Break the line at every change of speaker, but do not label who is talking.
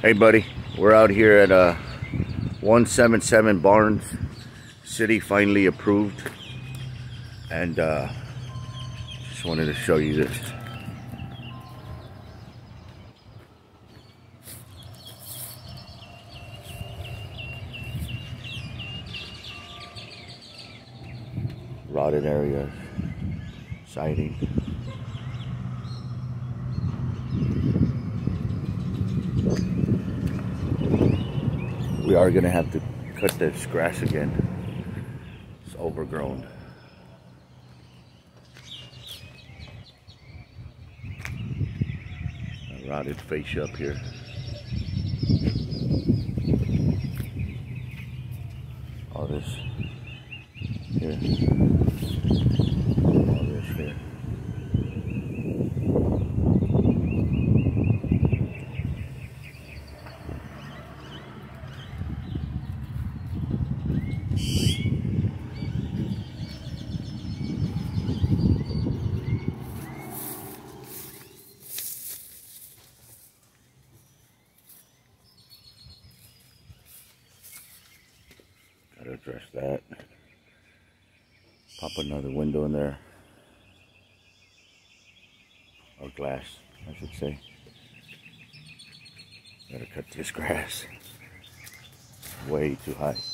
Hey buddy, we're out here at 177 Barnes. City finally approved, and just wanted to show you this. Rotted areas, siding. We are gonna have to cut this grass again. It's overgrown. A rotted fascia up here. All this here. All this here. Gotta address that. Pop another window in there. Or glass, I should say. Gotta cut this grass. Way too high.